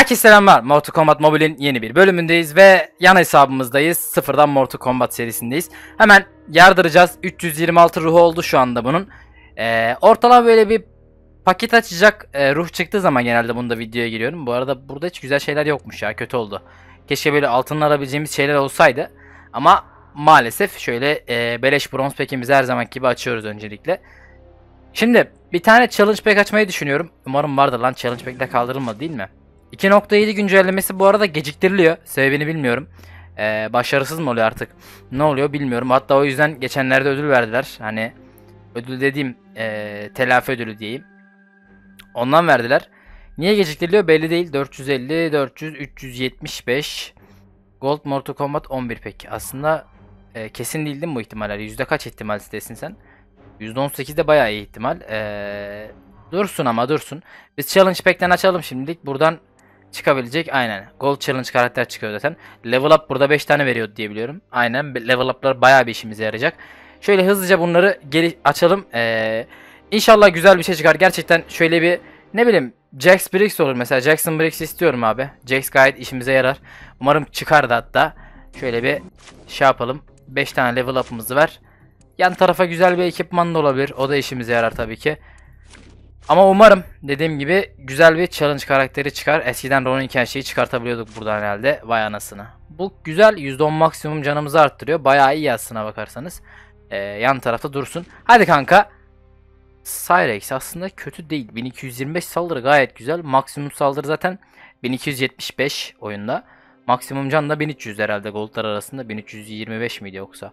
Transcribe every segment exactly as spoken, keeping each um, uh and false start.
Herkese selamlar. Mortal Kombat Mobile'in yeni bir bölümündeyiz ve yan hesabımızdayız. Sıfırdan Mortal Kombat serisindeyiz. Hemen yardıracağız. üç yüz yirmi altı ruhu oldu şu anda bunun. Ee, ortalama böyle bir paket açacak e, ruh çıktığı zaman genelde bunda videoya giriyorum. Bu arada burada hiç güzel şeyler yokmuş ya, kötü oldu. Keşke böyle altından alabileceğimiz şeyler olsaydı. Ama maalesef şöyle e, beleş bronz pack'imizi her zaman gibi açıyoruz öncelikle. Şimdi bir tane challenge pack açmayı düşünüyorum. Umarım vardır lan, challenge pack'le kaldırılmadı değil mi? iki nokta yedi güncellemesi bu arada geciktiriliyor. Sebebini bilmiyorum. Ee, başarısız mı oluyor artık? Ne oluyor bilmiyorum. Hatta o yüzden geçenlerde ödül verdiler. Hani ödül dediğim ee, telafi ödülü diyeyim. Ondan verdiler. Niye geciktiriliyor belli değil. dört yüz elli, dört yüz, üç yüz yetmiş beş Gold Mortal Kombat on bir peki. Aslında e, kesin değil değil mi bu ihtimaller? Yüzde kaç ihtimal istesin sen? yüzde on sekizde bayağı iyi ihtimal. Ee, dursun ama dursun. Biz Challenge Pack'ten açalım şimdilik. Buradan çıkabilecek aynen. Gold Challenge karakter çıkıyor zaten. Level Up burada beş tane veriyordu diye biliyorum. Aynen. Level Up'lar bayağı bir işimize yarayacak. Şöyle hızlıca bunları geri açalım. Ee, İnşallah güzel bir şey çıkar. Gerçekten şöyle bir ne bileyim Jax Briggs olur mesela. Jackson Briggs istiyorum abi. Jax gayet işimize yarar. Umarım çıkar da hatta. Şöyle bir şey yapalım. beş tane level up'ımız var. Yan tarafa güzel bir ekipman da olabilir. O da işimize yarar tabii ki. Ama umarım dediğim gibi güzel bir challenge karakteri çıkar. Eskiden Ronin her şeyi çıkartabiliyorduk buradan herhalde. Vay anasını. Bu güzel, yüzde on maksimum canımızı arttırıyor. Bayağı iyi aslına bakarsanız. Ee, yan tarafta dursun. Hadi kanka. Cyrex aslında kötü değil. bin iki yüz yirmi beş saldırı gayet güzel. Maksimum saldırı zaten bin iki yüz yetmiş beş oyunda. Maksimum can da bin üç yüz herhalde goldlar arasında. bin üç yüz yirmi beş miydi yoksa?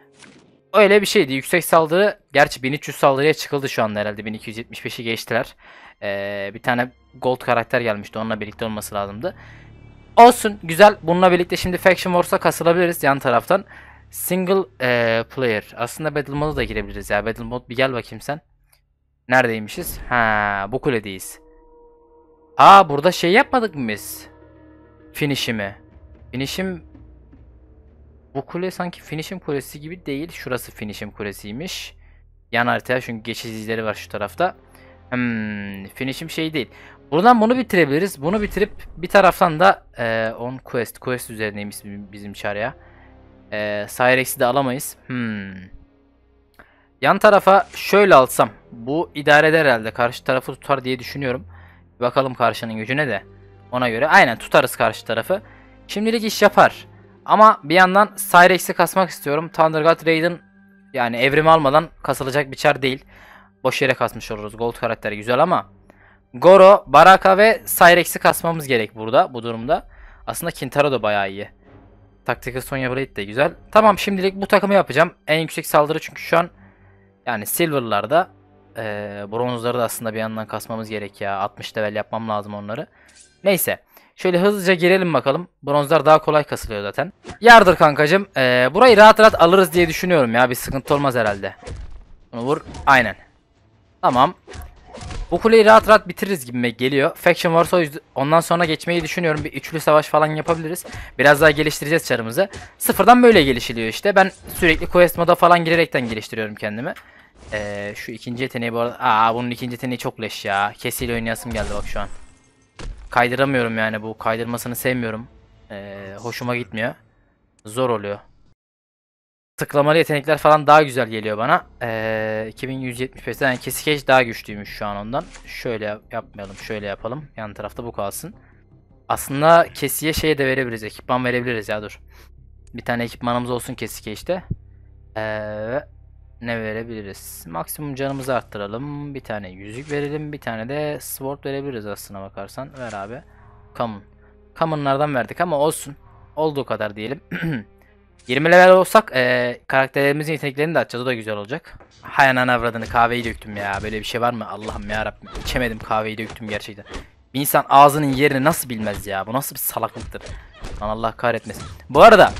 Öyle bir şeydi. Yüksek saldırı. Gerçi bin üç yüz saldırıya çıkıldı şu anda herhalde. bin iki yüz yetmiş beşi geçtiler. Ee, bir tane gold karakter gelmişti. Onunla birlikte olması lazımdı. Olsun. Güzel. Bununla birlikte şimdi Faction Wars'a kasılabiliriz yan taraftan. Single e, player. Aslında Battle Mode'a da girebiliriz ya. Battle Mode bir gel bakayım sen. Neredeymişiz? Ha, bu kuledeyiz. Aa, burada şey yapmadık mı biz? Finish'imi. Finish'im... Bu kule sanki finishim kulesi gibi değil. Şurası finishim kulesiymiş. Yan haritaya çünkü geçiş izleri var şu tarafta. Hmm, finishim şey değil. Buradan bunu bitirebiliriz. Bunu bitirip bir taraftan da e, on quest. Quest üzerineymiş bizim çarya. E, Cyrex'i de alamayız. Hmm. Yan tarafa şöyle alsam. Bu idare eder herhalde. Karşı tarafı tutar diye düşünüyorum. Bakalım karşının gücüne de. Ona göre. Aynen tutarız karşı tarafı. Şimdilik iş yapar. Ama bir yandan Cyrex'i kasmak istiyorum. Thunder God Raiden yani evrimi almadan kasılacak bir çar değil. Boş yere kasmış oluruz. Gold karakteri güzel ama Goro, Baraka ve Cyrex'i kasmamız gerek burada bu durumda. Aslında Kintaro da bayağı iyi. Tactical Sonya Blade de güzel. Tamam, şimdilik bu takımı yapacağım. En yüksek saldırı çünkü şu an yani Silver'larda e, bronzları da aslında bir yandan kasmamız gerek ya. altmış level yapmam lazım onları. Neyse. Şöyle hızlıca girelim bakalım. Bronzlar daha kolay kasılıyor zaten. Yardır kankacım. Ee, burayı rahat rahat alırız diye düşünüyorum ya. Bir sıkıntı olmaz herhalde. Bunu vur. Aynen. Tamam. Bu kuleyi rahat rahat bitiririz gibi geliyor. Faction varsa ondan sonra geçmeyi düşünüyorum. Bir üçlü savaş falan yapabiliriz. Biraz daha geliştireceğiz çarımızı. Sıfırdan böyle gelişiliyor işte. Ben sürekli quest moda falan girerekten geliştiriyorum kendimi. Ee, şu ikinci yeteneği bu arada. Aa, bunun ikinci yeteneği çok leş ya. Kesiyle oynayasım geldi bak şu an. Kaydıramıyorum yani, bu kaydırmasını sevmiyorum. Ee, hoşuma gitmiyor. Zor oluyor. Tıklamalı yetenekler falan daha güzel geliyor bana. Ee, iki bin yüz yetmiş beş yani kesik edge daha güçlüymüş şu an ondan. Şöyle yap yapmayalım, şöyle yapalım. Yan tarafta bu kalsın. Aslında kesiye şey de verebiliriz, ekipman verebiliriz ya, dur. Bir tane ekipmanımız olsun kesik edge'de. Ee, ne verebiliriz? Maksimum canımızı arttıralım. Bir tane yüzük verelim. Bir tane de sword verebiliriz aslına bakarsan. Ver abi. Common. Common'lardan verdik ama olsun. Olduğu kadar diyelim. yirmi level olsak e, karakterlerimizin yeteneklerini de açacağız. O da güzel olacak. Hay anan avradını, kahveyi döktüm ya. Böyle bir şey var mı? Allah'ım yarabbim. İçemedim, kahveyi döktüm gerçekten. Bir insan ağzının yerini nasıl bilmez ya? Bu nasıl bir salaklıktır? Lan Allah kahretmesin. Bu arada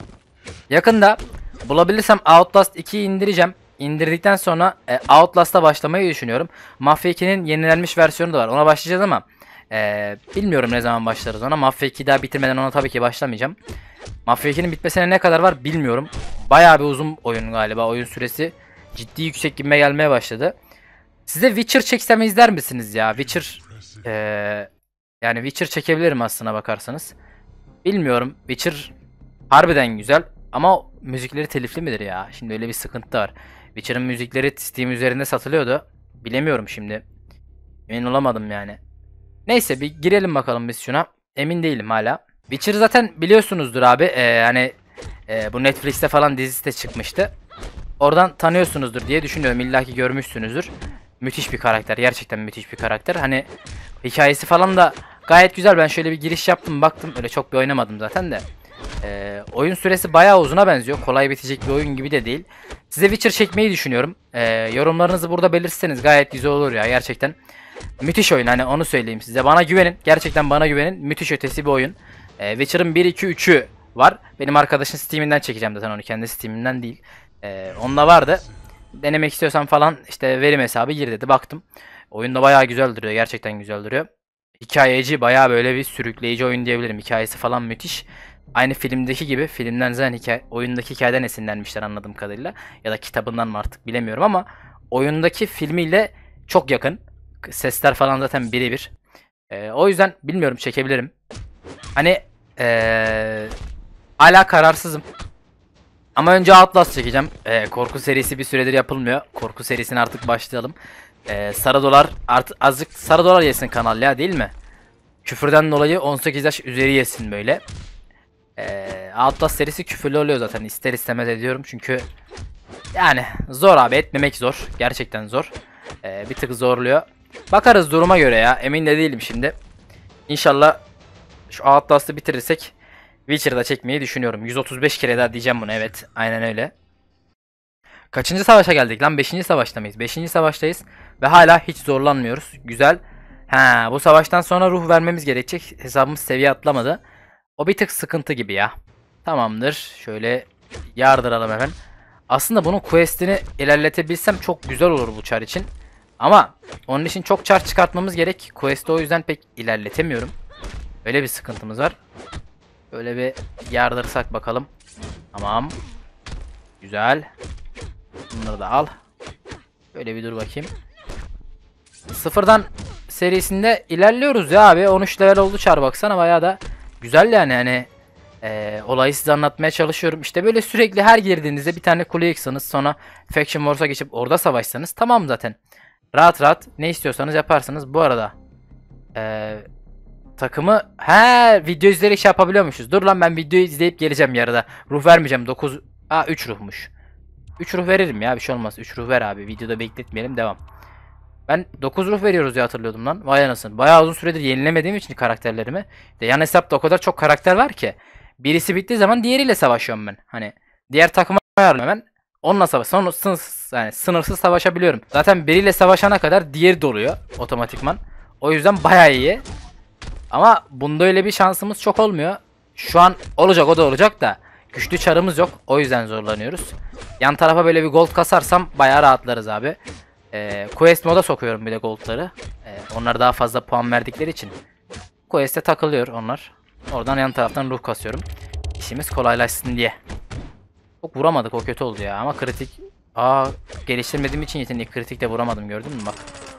yakında bulabilirsem Outlast ikiyi indireceğim. İndirdikten sonra e, Outlast'a başlamayı düşünüyorum. Mafya ikinin yenilenmiş versiyonu da var. Ona başlayacağız ama e, bilmiyorum ne zaman başlarız ona. Mafya ikiyi daha bitirmeden ona tabii ki başlamayacağım. Mafya ikinin bitmesine ne kadar var bilmiyorum. Bayağı bir uzun oyun galiba. Oyun süresi ciddi yüksek gibime gelmeye başladı. Size Witcher çeksem izler misiniz ya? Witcher e, Yani Witcher çekebilirim aslına bakarsanız. Bilmiyorum. Witcher harbiden güzel ama müzikleri telifli midir ya? Şimdi öyle bir sıkıntı da var. Witcher'ın müzikleri Steam üzerinde satılıyordu. Bilemiyorum şimdi. Emin olamadım yani. Neyse bir girelim bakalım biz şuna. Emin değilim hala. Witcher zaten biliyorsunuzdur abi. Ee, hani e, bu Netflix'te falan dizisi de çıkmıştı. Oradan tanıyorsunuzdur diye düşünüyorum. İlla ki görmüşsünüzdür. Müthiş bir karakter. Gerçekten müthiş bir karakter. Hani hikayesi falan da gayet güzel. Ben şöyle bir giriş yaptım baktım. Öyle çok bir oynamadım zaten de. Ee, oyun süresi bayağı uzuna benziyor. Kolay bitecek bir oyun gibi de değil. Size Witcher çekmeyi düşünüyorum. Ee, yorumlarınızı burada belirtseniz gayet güzel olur ya gerçekten. Müthiş oyun, hani onu söyleyeyim size. Bana güvenin. Gerçekten bana güvenin. Müthiş ötesi bir oyun. Ee, Witcher'ın bir, iki, üçü var. Benim arkadaşın Steam'inden çekeceğim zaten onu. Kendi Steam'inden değil. Ee, onunla vardı. Denemek istiyorsan falan işte verim hesabı gir dedi. Baktım. Oyun da bayağı güzel duruyor. Gerçekten güzel duruyor. Hikayeci, bayağı böyle bir sürükleyici oyun diyebilirim. Hikayesi falan müthiş. Aynı filmdeki gibi. Filmden zaten hikaye, oyundaki hikayeden esinlenmişler anladığım kadarıyla. Ya da kitabından mı artık bilemiyorum ama oyundaki filmiyle çok yakın. Sesler falan zaten birebir. Ee, o yüzden bilmiyorum, çekebilirim. Hani ee, hala kararsızım. Ama önce Outlast çekeceğim. Ee, korku serisi bir süredir yapılmıyor. Korku serisine artık başlayalım. Ee, sarı dolar artık azıcık sarı dolar yesin kanal ya, değil mi? Küfürden dolayı on sekiz yaş üzeri yesin böyle. Ee, Outlast serisi küfürlü oluyor zaten, ister istemez ediyorum çünkü yani zor abi, etmemek zor. Gerçekten zor. Ee, bir tık zorluyor. Bakarız duruma göre ya, emin de değilim şimdi. İnşallah şu Outlast'ı bitirirsek Witcher'da çekmeyi düşünüyorum. yüz otuz beş kere daha diyeceğim bunu, evet aynen öyle. Kaçıncı savaşa geldik lan? Beşinci savaşta mıyız? Beşinci savaştayız ve hala hiç zorlanmıyoruz. Güzel. Ha, bu savaştan sonra ruh vermemiz gerekecek. Hesabımız seviye atlamadı. O bir tık sıkıntı gibi ya. Tamamdır. Şöyle yardıralım hemen. Aslında bunun quest'ini ilerletebilsem çok güzel olur bu çar için. Ama onun için çok çar çıkartmamız gerek. Quest'i o yüzden pek ilerletemiyorum. Öyle bir sıkıntımız var. Böyle bir yardırsak bakalım. Tamam. Güzel. Bunları da al. Böyle bir dur bakayım. Sıfırdan serisinde ilerliyoruz ya abi. on üç level oldu çar, baksana bayağı da güzel yani. Hani e, olayı size anlatmaya çalışıyorum. İşte böyle sürekli her girdiğinizde bir tane kule yıksanız, sonra Faction Wars'a geçip orada savaşsanız tamam zaten. Rahat rahat ne istiyorsanız yaparsınız. Bu arada e, takımı he video izleyerek şey yapabiliyormuşuz. Dur lan, ben videoyu izleyip geleceğim yarıda. Ruh vermeyeceğim. dokuz Aa üç ruhmuş. üç ruh veririm ya, bir şey olmaz. üç ruh ver abi. Videoda bekletmeyelim, devam. Ben dokuz ruh veriyoruz diye hatırlıyordum lan. Vay anasını. Bayağı uzun süredir yenilemediğim için karakterlerimi. De yan hesapta o kadar çok karakter var ki. Birisi bittiği zaman diğeriyle savaşıyorum ben. Hani diğer takıma ayarlıyorum hemen. Onunla savaş. Sonra sınırsız, yani sınırsız savaşabiliyorum. Zaten biriyle savaşana kadar diğeri doluyor otomatikman. O yüzden bayağı iyi. Ama bunda öyle bir şansımız çok olmuyor. Şu an olacak, o da olacak da. Güçlü çarımız yok. O yüzden zorlanıyoruz. Yan tarafa böyle bir gold kasarsam bayağı rahatlarız abi. Ee, Quest moda sokuyorum bir de goldları. Ee, onlar daha fazla puan verdikleri için. Quest'e takılıyor onlar. Oradan yan taraftan ruh kasıyorum. İşimiz kolaylaşsın diye. Çok vuramadık, o kötü oldu ya ama kritik. Aa, geliştirmediğim için yeteneği kritik de vuramadım, gördün mü bak.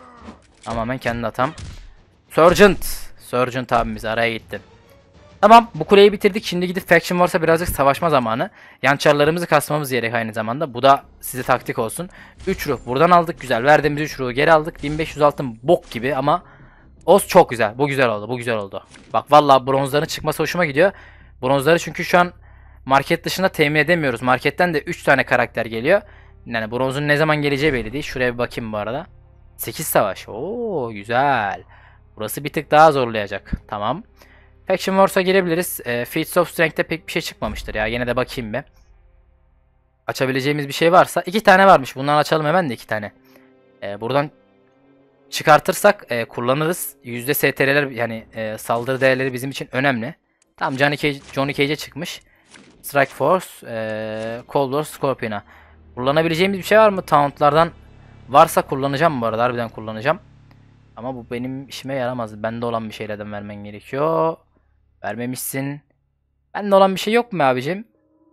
Tamamen kendi hatam. Sergeant. Sergeant abimiz araya gitti. Tamam, bu kuleyi bitirdik. Şimdi gidip Faction Wars'a birazcık savaşma zamanı. Yan çarlarımızı kasmamız gerek aynı zamanda. Bu da size taktik olsun. üç ruh buradan aldık, güzel. Verdiğimiz üç ruhu geri aldık. bin beş yüz altın bok gibi ama Oz çok güzel. Bu güzel oldu. Bu güzel oldu. Bak vallahi bronzların çıkması hoşuma gidiyor. Bronzları çünkü şu an market dışında temin edemiyoruz. Marketten de üç tane karakter geliyor. Yani bronzun ne zaman geleceği belli değil. Şuraya bir bakayım bu arada. sekiz savaş. Oo güzel. Burası bir tık daha zorlayacak. Tamam. Faction Wars'a girebiliriz. E, Feats of Strength'te pek bir şey çıkmamıştır ya. Yine de bakayım bir. Açabileceğimiz bir şey varsa. iki tane varmış. Bundan açalım hemen de iki tane. E, buradan çıkartırsak e, kullanırız. Yüzde S T R'ler yani e, saldırı değerleri bizim için önemli. Tamam, Johnny Cage, Johnny Cage'e çıkmış. Strike Force, e, Cold War, Scorpion'a. Kullanabileceğimiz bir şey var mı? Taunt'lardan varsa kullanacağım bu arada. Harbiden kullanacağım. Ama bu benim işime yaramaz. Bende olan bir şeylerden vermen gerekiyor. Vermemişsin. Bende olan bir şey yok mu abicim?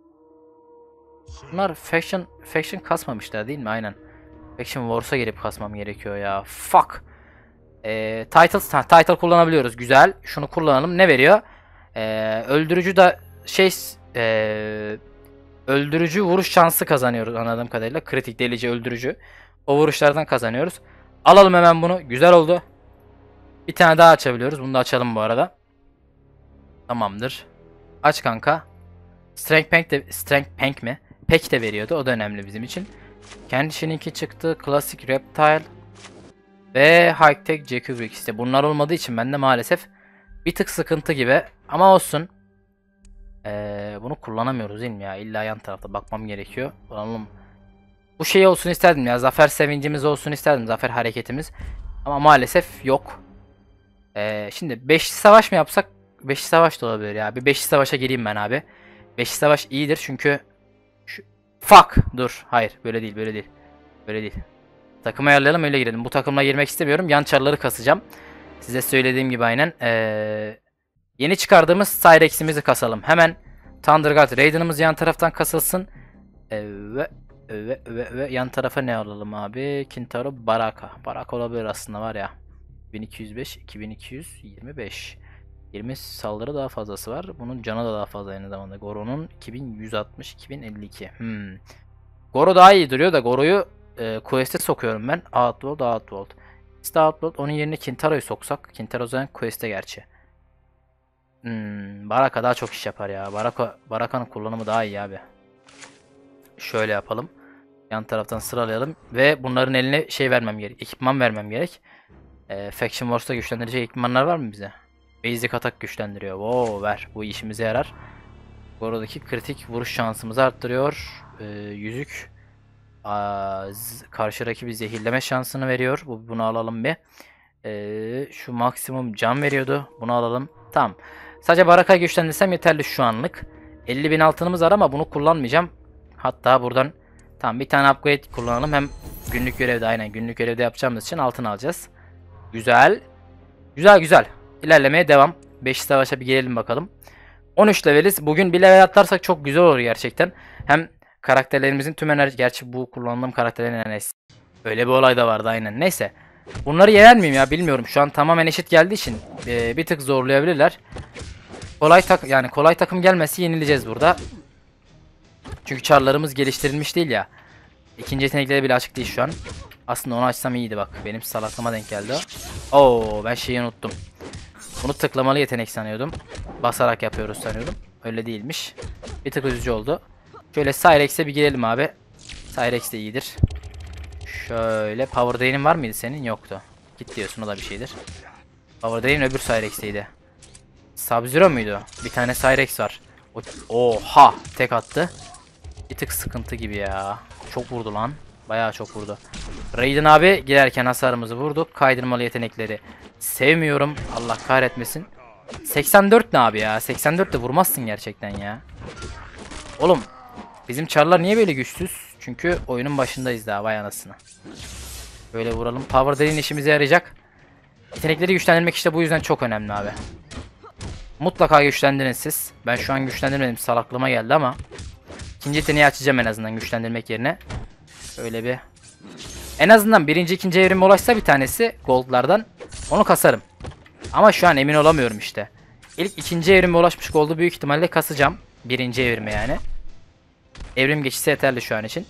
Bunlar faction faction kasmamışlar değil mi? Aynen. Faction Wars'a gelip kasmam gerekiyor ya. Fuck. Ee, title, ha, title kullanabiliyoruz. Güzel. Şunu kullanalım. Ne veriyor? Ee, öldürücü de şey ee, öldürücü vuruş şansı kazanıyoruz anladığım kadarıyla. Kritik, delici, öldürücü. O vuruşlardan kazanıyoruz. Alalım hemen bunu. Güzel oldu. Bir tane daha açabiliyoruz. Bunu da açalım bu arada. Tamamdır. Aç kanka. Strength Pank de Strength Pank mi? Pack de veriyordu. O da önemli bizim için. Kendisininki çıktı. Classic Reptile ve High Tech Jacobix. İşte bunlar olmadığı için bende maalesef bir tık sıkıntı gibi. Ama olsun. Ee, bunu kullanamıyoruz değil mi ya? İlla yan tarafta bakmam gerekiyor. Oğlum, bu şey olsun isterdim ya. Zafer sevincimiz olsun isterdim. Zafer hareketimiz. Ama maalesef yok. Ee, şimdi beşli savaş mı yapsak? Beşli savaş da olabilir ya. Bir beşli savaşa gireyim ben abi. Beşli savaş iyidir çünkü şu... Fuck. Dur. Hayır. Böyle değil. Böyle değil. Böyle değil. Takım ayarlayalım, öyle girelim. Bu takımla girmek istemiyorum. Yan çarları kasacağım. Size söylediğim gibi aynen. Ee, yeni çıkardığımız Cyrex'imizi kasalım. Hemen Thunderguard Raiden'ımız yan taraftan kasılsın. Ee, ve, ve, ve, ve yan tarafa ne alalım abi? Kintaro Baraka. Baraka olabilir aslında var ya. bin iki yüz beş, iki bin iki yüz yirmi beş. yirmi saldırı daha fazlası var. Bunun canı da daha fazla aynı zamanda. Goro'nun iki bin yüz altmış, iki bin elli iki. Hmm. Goro daha iyi duruyor da Goro'yu e, Quest'e sokuyorum ben. Outworld, Outworld. İşte Outworld, onun yerine Kintaro'yu soksak. Kintaro zaten Quest'e gerçi. Hmm, Baraka daha çok iş yapar ya. Baraka, Baraka'nın kullanımı daha iyi abi. Şöyle yapalım. Yan taraftan sıralayalım. Ve bunların eline şey vermem gerek. Ekipman vermem gerek. E, Faction Wars'ta güçlendirici ekipmanlar var mı bize? Basic atak güçlendiriyor. Wow, ver. Bu işimize yarar. Goro'daki kritik vuruş şansımızı arttırıyor. E, yüzük. Aa, karşı rakibi zehirleme şansını veriyor. Bu, bunu alalım bir. Ee, şu maksimum can veriyordu. Bunu alalım. Tamam. Sadece Baraka'yı güçlendirsem yeterli şu anlık. elli bin altınımız var ama bunu kullanmayacağım. Hatta buradan tamam bir tane upgrade kullanalım. Hem günlük görevde aynen günlük görevde yapacağımız için altın alacağız. Güzel. Güzel güzel. İlerlemeye devam. beş savaşa bir gelelim bakalım. on üç leveliz. Bugün bir level atlarsak çok güzel olur gerçekten. Hem karakterlerimizin tüm enerji... Gerçi bu kullandığım karakterlerin enerjisi. Öyle bir olay da vardı aynen. Neyse. Bunları yener miyim ya bilmiyorum. Şu an tamamen eşit geldiği için e, bir tık zorlayabilirler. Kolay tak yani kolay takım gelmesi yenileceğiz burada. Çünkü çarlarımız geliştirilmiş değil ya. İkinci yetenekleri bile açık değil şu an. Aslında onu açsam iyiydi bak. Benim salaklama denk geldi o. Oo, ben şeyi unuttum. Bunu tıklamalı yetenek sanıyordum. Basarak yapıyoruz sanıyordum. Öyle değilmiş. Bir tık üzücü oldu. Şöyle Cyrex'e bir girelim abi. Cyrex de iyidir. Şöyle Power Drain'in var mıydı senin? Yoktu. Git diyorsun, o da bir şeydir. Power Drain öbür Cyrex'teydi. Sub-Zero muydu? Bir tane Cyrex var. O Oha! Tek attı. Bir tık sıkıntı gibi ya. Çok vurdu lan. Bayağı çok vurdu. Raiden abi girerken hasarımızı vurduk. Kaydırmalı yetenekleri sevmiyorum. Allah kahretmesin. seksen dört ne abi ya? seksen dört de vurmazsın gerçekten ya. Oğlum bizim çarlar niye böyle güçsüz? Çünkü oyunun başındayız daha, vay anasını. Böyle vuralım. Power Drain işimize yarayacak. Yetenekleri güçlendirmek işte bu yüzden çok önemli abi. Mutlaka güçlendirin siz. Ben şu an güçlendirmedim. Salaklığıma geldi ama. İkinci yeteneği açacağım en azından güçlendirmek yerine. Öyle bir. En azından birinci ikinci evrime ulaşsa bir tanesi goldlardan. Onu kasarım. Ama şu an emin olamıyorum işte. İlk ikinci evrime ulaşmış goldu büyük ihtimalle kasacağım. Birinci evrime yani. Evrim geçişi yeterli şu an için.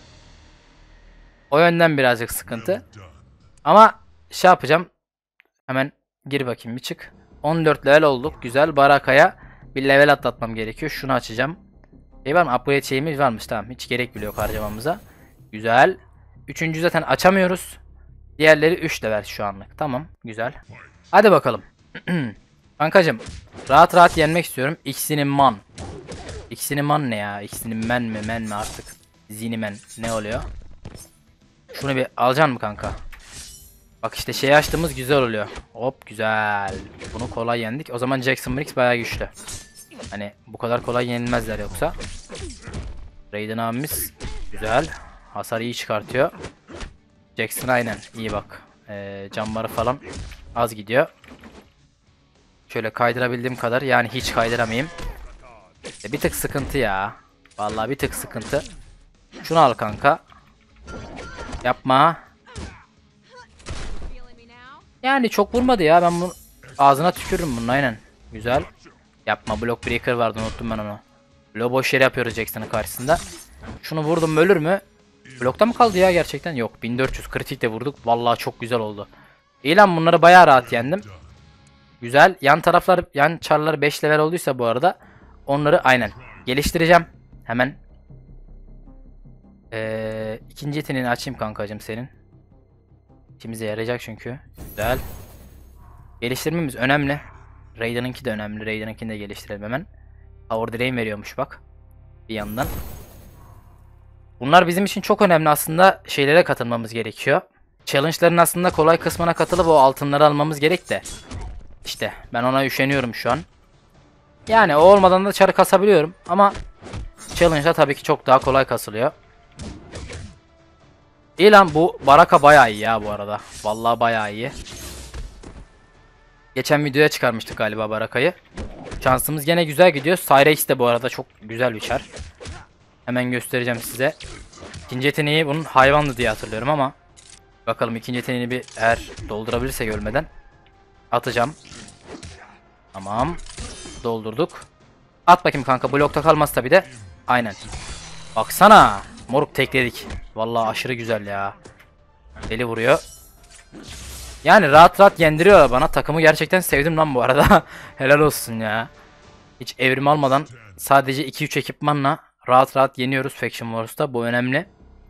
O yönden birazcık sıkıntı. Ama şey yapacağım. Hemen gir bakayım bir çık. on dört level olduk. Güzel. Baraka'ya bir level atlatmam gerekiyor. Şunu açacağım. Şey var mı? Upgrade şeyimiz varmış. Tamam. Hiç gerek bile yok harcamamıza. Güzel. Üçüncü zaten açamıyoruz. Diğerleri üç level şu anlık. Tamam. Güzel. Hadi bakalım. Kankacım. Rahat rahat yenmek istiyorum. X'inin man. X'inin man ne ya? X'inin men mi? Men mi artık? Zinimen. Ne oluyor? Şunu bir alacaksın mı kanka? Bak işte şey açtığımız güzel oluyor. Hop güzel. Bunu kolay yendik. O zaman Jackson Briggs bayağı güçlü. Hani bu kadar kolay yenilmezler yoksa. Raiden abimiz güzel. Hasar iyi çıkartıyor. Jackson aynen iyi bak. Ee, camları falan az gidiyor. Şöyle kaydırabildiğim kadar, yani hiç kaydıramayayım. E, bir tık sıkıntı ya. Vallahi bir tık sıkıntı. Şunu al kanka. Yapma. Yani çok vurmadı ya. Ben bunu ağzına tükürürüm bunun aynen. Güzel. Yapma, block breaker vardı, unuttum ben onu. Blow boş yere yapıyoruz Jackson'ın karşısında. Şunu vurdum mu ölür mü? Blokta mı kaldı ya gerçekten? Yok, bin dört yüz kritik de vurduk. Vallahi çok güzel oldu. İyi lan, bunları bayağı rahat yendim. Güzel. Yan taraflar, yan çarları beş level olduysa bu arada onları aynen geliştireceğim. Hemen. Ee, ikinci yeteneğini açayım kankacım senin. İşimize yarayacak çünkü. Güzel. Geliştirmemiz önemli. Raiden'ınki de önemli. Raiden'ınkini de geliştirelim hemen. Power Drain veriyormuş bak. Bir yandan. Bunlar bizim için çok önemli aslında. Şeylere katılmamız gerekiyor. Challenge'ların aslında kolay kısmına katılıp o altınları almamız gerek de. İşte ben ona üşeniyorum şu an. Yani o olmadan da çarı kasabiliyorum. Ama Challenge'da tabii ki çok daha kolay kasılıyor. İyi lan, bu Baraka bayağı iyi ya bu arada. Vallahi bayağı iyi. Geçen videoya çıkarmıştık galiba Baraka'yı. Şansımız gene güzel gidiyor. Cyrex de bu arada çok güzel bir çar. Hemen göstereceğim size. İkinci yeteneği bunun hayvanlı diye hatırlıyorum ama bakalım ikinci yeteneğini bir eğer doldurabilirsek ölmeden atacağım. Tamam. Doldurduk. At bakayım kanka, blokta kalmaz tabi de. Aynen. Baksana. Moruk tekledik. Vallahi aşırı güzel ya. Deli vuruyor. Yani rahat rahat yendiriyorlar bana. Takımı gerçekten sevdim lan bu arada. Helal olsun ya. Hiç evrim almadan sadece iki üç ekipmanla rahat rahat yeniyoruz Faction Wars'ta. Bu önemli.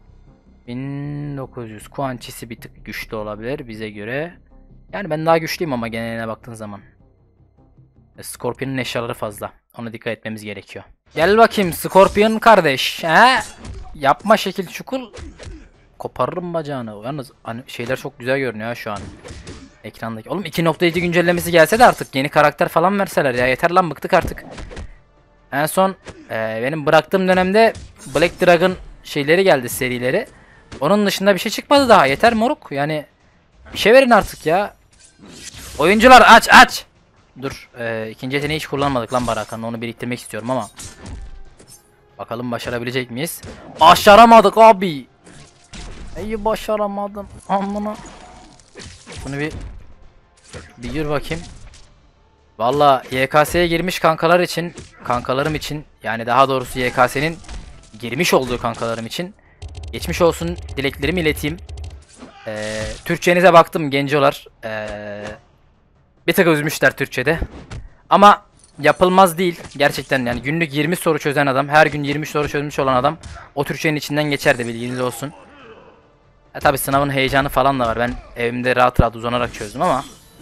bin dokuz yüz Quanchisi bir tık güçlü olabilir bize göre. Yani ben daha güçlüyüm ama geneline baktığın zaman. Scorpion'un eşyaları fazla. Ona dikkat etmemiz gerekiyor. Gel bakayım Scorpion kardeş. He? Yapma şekil çukul. Koparırım bacağını. Yalnız hani şeyler çok güzel görünüyor şu an. Ekrandaki. Oğlum iki nokta yedi güncellemesi gelse de artık yeni karakter falan verseler ya. Yeter lan, bıktık artık. En son e, benim bıraktığım dönemde Black Dragon şeyleri geldi, serileri. Onun dışında bir şey çıkmadı daha. Yeter moruk. Yani bir şey verin artık ya. Oyuncular aç aç. Dur. E, ikinci yeteneği hiç kullanmadık lan Baraka'nın. Onu biriktirmek istiyorum ama. Bakalım başarabilecek miyiz? Başaramadık abi. İyi başaramadım. Amına. Bunu bir bir gir bakayım. Valla Y K S'ye girmiş kankalar için, kankalarım için, yani daha doğrusu Y K S'nin girmiş olduğu kankalarım için geçmiş olsun dileklerimi ileteyim. Ee, Türkçenize baktım gencolar. Ee, bir tık üzmüşler Türkçede. Ama yapılmaz değil. Gerçekten yani günlük yirmi soru çözen adam, her gün yirmi soru çözmüş olan adam o Türkçenin içinden geçer de, bilginiz olsun. E tabi sınavın heyecanı falan da var. Ben evimde rahat rahat uzanarak çözdüm ama.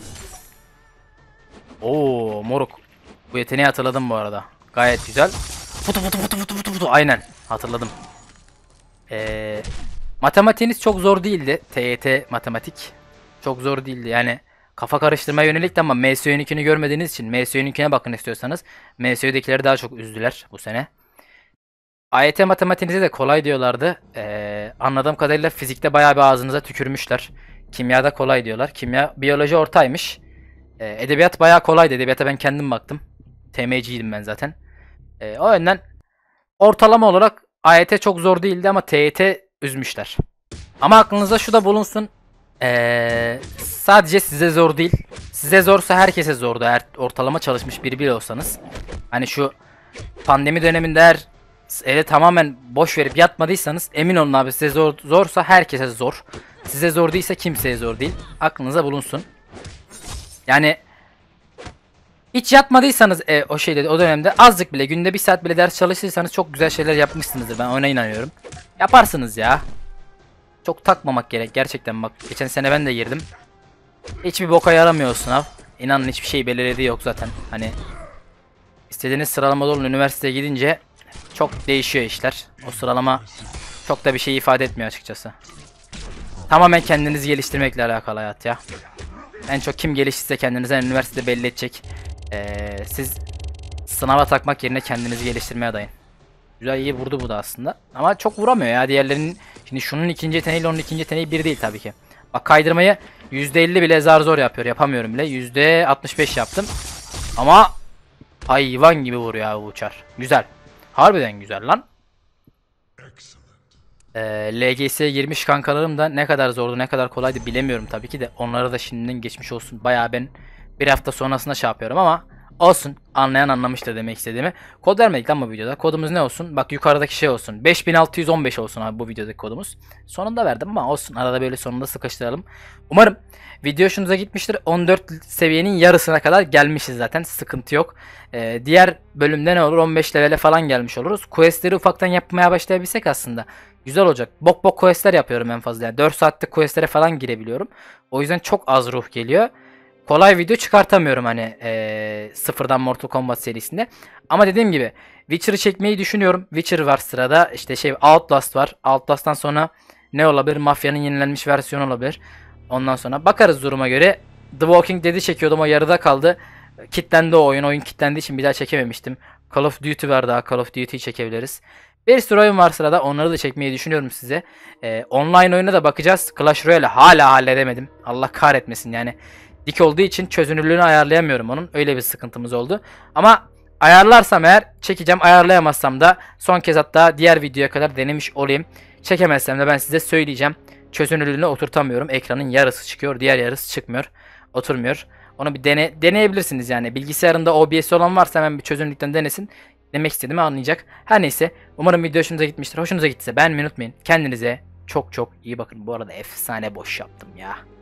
Oo moruk. Bu yeteneği hatırladım bu arada. Gayet güzel. Futu futu futu futu futu futu. Aynen hatırladım. Ee, matematiğiniz çok zor değildi. T Y T matematik. Çok zor değildi. Yani kafa karıştırmaya yönelikti ama M S Ö'ninkini görmediğiniz için M S Ö'ninkine bakın istiyorsanız. M S Ö'dekileri daha çok üzdüler bu sene. A Y T matematiğinize de kolay diyorlardı. Ee, anladığım kadarıyla fizikte bayağı bir ağzınıza tükürmüşler. Kimyada kolay diyorlar. Kimya, biyoloji ortaymış. Ee, edebiyat bayağı kolaydı. Edebiyata ben kendim baktım. T M C'ydim ben zaten. Ee, o yönden ortalama olarak A Y T çok zor değildi ama T Y T üzmüşler. Ama aklınızda şu da bulunsun. Ee, sadece size zor değil. Size zorsa herkese zordu. Eğer ortalama çalışmış biri bile olsanız. Hani şu pandemi döneminde eğer eve tamamen boş verip yatmadıysanız emin olun abi, size zor, zorsa herkese zor. Size zor değilse kimseye zor değil. Aklınıza bulunsun. Yani hiç yatmadıysanız e, o şeyde o dönemde azıcık bile, günde bir saat bile ders çalışırsanız çok güzel şeyler yapmışsınızdır. Ben ona inanıyorum. Yaparsınız ya. Çok takmamak gerek gerçekten, bak geçen sene ben de girdim. Hiçbir boka yaramıyor o sınav. İnanın hiçbir şey belirlediği yok zaten. Hani istediğiniz sıralamada olun, üniversiteye gidince çok değişiyor işler. O sıralama çok da bir şey ifade etmiyor açıkçası. Tamamen kendinizi geliştirmekle alakalı hayat ya. En çok kim gelişirse kendinize üniversitede belli edecek. Ee, siz sınava takmak yerine kendinizi geliştirmeye adayın. Güzel, iyi vurdu bu da aslında. Ama çok vuramıyor ya diğerlerinin. Şimdi şunun ikinci yeteneğiyle onun ikinci yeteneği bir değil tabii ki. Bak kaydırmayı yüzde elli bile zar zor yapıyor. Yapamıyorum bile. yüzde altmış beş yaptım. Ama hayvan gibi vuruyor abi bu uçar. Güzel. Harbiden güzel lan. Ee, L G S'ye girmiş kankalarım da ne kadar zordu ne kadar kolaydı bilemiyorum tabii ki de. Onlara da şimdiden geçmiş olsun. Bayağı ben bir hafta sonrasında şey yapıyorum ama olsun. Anlayan anlamıştır demek istediğimi. Kod vermedik lan bu videoda. Kodumuz ne olsun? Bak yukarıdaki şey olsun. beş bin altı yüz on beş olsun abi bu videodaki kodumuz. Sonunda verdim ama olsun. Arada böyle sonunda sıkıştıralım. Umarım video hoşunuza gitmiştir. on dört seviyenin yarısına kadar gelmişiz zaten. Sıkıntı yok. Ee, diğer bölümde ne olur? on beş levele falan gelmiş oluruz. Questleri ufaktan yapmaya başlayabilsek aslında güzel olacak. Bok bok questler yapıyorum en fazla. Yani dört saatlik questlere falan girebiliyorum. O yüzden çok az ruh geliyor. Kolay video çıkartamıyorum hani ee, sıfırdan Mortal Kombat serisinde. Ama dediğim gibi Witcher'ı çekmeyi düşünüyorum. Witcher var sırada. İşte şey Outlast var. Outlast'tan sonra ne olabilir? Mafya'nın yenilenmiş versiyonu olabilir. Ondan sonra bakarız duruma göre. The Walking Dead'i çekiyordum, o yarıda kaldı. Kitlendi o oyun. Oyun kitlendiği için bir daha çekememiştim. Call of Duty var daha. Call of Duty'yi çekebiliriz. Bir sürü oyun var sırada. Onları da çekmeyi düşünüyorum size. Ee, online oyuna da bakacağız. Clash Royale hala halledemedim. Allah kahretmesin yani. Dik olduğu için çözünürlüğünü ayarlayamıyorum onun. Öyle bir sıkıntımız oldu. Ama ayarlarsam eğer çekeceğim. Ayarlayamazsam da son kez hatta diğer videoya kadar denemiş olayım. Çekemezsem de ben size söyleyeceğim. Çözünürlüğünü oturtamıyorum. Ekranın yarısı çıkıyor. Diğer yarısı çıkmıyor. Oturmuyor. Onu bir dene, deneyebilirsiniz yani. Bilgisayarında O B S olan varsa hemen bir çözünürlükten denesin. Demek istediğimi anlayacak. Her neyse. Umarım video hoşunuza gitmiştir. Hoşunuza gittiyse beğenmeyi unutmayın. Kendinize çok çok iyi bakın. Bu arada efsane boş yaptım ya.